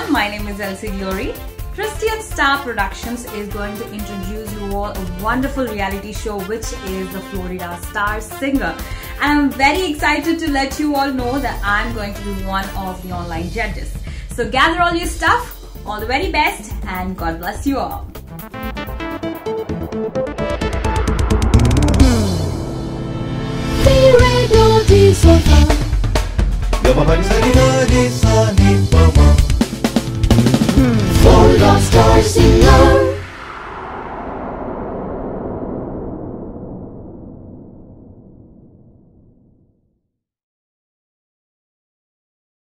everyone, my name is Elsy Glory. Christian Star Productions is going to introduce you all a wonderful reality show which is the Florida Star Singer. And I'm very excited to let you all know that I'm going to be one of the online judges. So gather all your stuff, all the very best, and God bless you all. Di sofa, yo papá ni sa